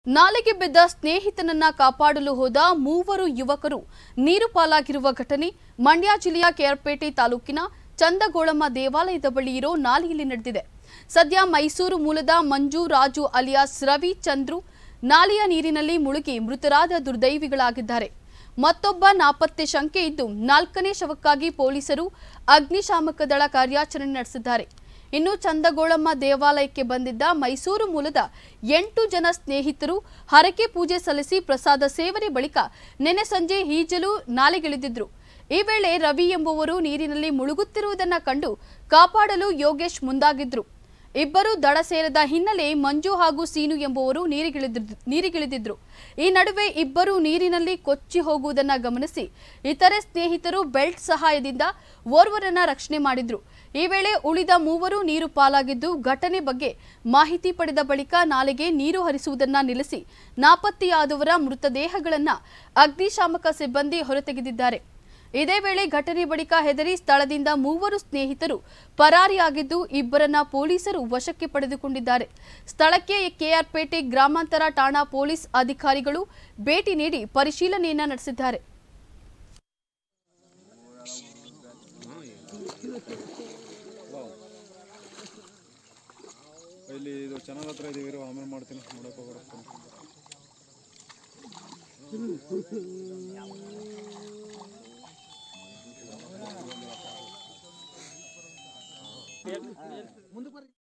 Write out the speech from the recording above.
ನಾಲೆಗೆ ಬಿದ್ದ ಸ್ನೇಹಿತನನ್ನ ಕಾಪಾಡಲು ಹೋದ ಮೂವರು ಯುವಕರು ನೀರು ಪಾಲಾಗಿರುವ ಘಟನೆ ಮಂಡ್ಯ ಜಿಲ್ಲೆಯ ಕೆಆರ್ಪೇಟೆ ತಾಲೂಕಿನ ಚಂದಗೋಳಮ್ಮ ದೇವಾಲಯದ ಬಳಿ ಇರೋ ನಾಲೆಯಲ್ಲಿ ನಡೆದಿದೆ. ಸದ್ಯ ಮೈಸೂರು ಮೂಲದ ಮಂಜು ರಾಜು ಅಲಿಯಾಸ್ ರವಿ ಚಂದ್ರು ನಾಲೆಯ ನೀರಿನಲ್ಲಿ ಮುಳುಗಿ ಮೃತರಾದ ದುರ್ದೈವಿಗಳಾಗಿದ್ದಾರೆ. ಮತ್ತೊಬ್ಬ ನಾಪತ್ತೆ ಶಂಕೆ ಇದ್ದು 4ನೇ ಶವಕ್ಕಾಗಿ ಪೊಲೀಸರು ಅಗ್ನಿಶಾಮಕ ದಳ ಕಾರ್ಯಾಚರಣೆ ನಡೆಸಿದ್ದಾರೆ. ಇನ್ನು ಚಂದಗೋಳಮ್ಮ ದೇವಾಲಯಕ್ಕೆ ಬಂದಿದ್ದ ಮೈಸೂರು ಮೂಲದ 8 ಜನ ಸ್ನೇಹಿತರು ಹರಕೆ ಪೂಜೆ ಸಲ್ಲಿಸಿ ಪ್ರಸಾದ ಸೇವನೆ ಬಳಿಕ ನೆನೆ ಸಂಜೆ ಈಜಲು ನಾಲೆಗಿಳಿದಿದ್ರು. ಈ ವೇಳೆ ರವಿ ಎಂಬುವರು ನೀರಿನಲ್ಲಿ ಮುಳುಗುತ್ತಿರುವುದನ್ನು ಕಂಡು ಕಾಪಾಡಲು ಯೋಗೇಶ್ ಮುಂದಾಗಿದ್ರು. ಇಬ್ಬರು ದಡ ಸೇರದ ಹಿನ್ನೆಲೆ ಮಂಜು ಹಾಗೂ ಸೀನು ಎಂಬುವರು ನೀರಿಗಿಳಿದಿದ್ರು. ಈ ನಡುವೆ ಇಬ್ಬರು ನೀರಿನಲ್ಲಿ ಕೊಚ್ಚಿ ಹೋಗುವುದನ್ನು ಗಮನಿಸಿ ಇತರೆ ಸ್ನೇಹಿತರು ಬೆಲ್ಟ್ ಸಹಾಯದಿಂದ ಓರ್ವರನ್ನ ರಕ್ಷಣೆ ಮಾಡಿದ್ರು. ಈ ವೇಳೆ ಉಳಿದ ಮೂವರು ನೀರು ಪಾಲಾಗಿದ್ದು ಘಟನೆ ಬಗ್ಗೆ ಮಾಹಿತಿ ಪಡೆದ ಬಳಿಕ ನಾಲೆಗೆ ನೀರು ಹರಿಸುವುದನ್ನು ನಿಲ್ಲಿಸಿ ನಾಪತ್ತೆಯಾದವರ ಮೃತದೇಹಗಳನ್ನು ಅಗ್ನಿಶಾಮಕ ಸಿಬ್ಬಂದಿ ಹೊರತೆಗೆದಿದ್ದಾರೆ. ಇದೇ ವೇಳೆ ಘಟನೆ ಬಳಿಕ ಹೆದರಿ ಸ್ಥಳದಿಂದ ಮೂವರು ಸ್ನೇಹಿತರು ಪರಾರಿಯಾಗಿದ್ದು ಇಬ್ಬರನ್ನ ಪೊಲೀಸರು ವಶಕ್ಕೆ ಪಡೆದುಕೊಂಡಿದ್ದಾರೆ. ಸ್ಥಳಕ್ಕೆ ಕೆಆರ್ಪೇಟೆ ಗ್ರಾಮಾಂತರ ಠಾಣಾ ಪೊಲೀಸ್ ಅಧಿಕಾರಿಗಳು ಭೇಟಿ ನೀಡಿ ಪರಿಶೀಲನೆಯನ್ನ ನಡೆಸಿದ್ದಾರೆ. ముందుకు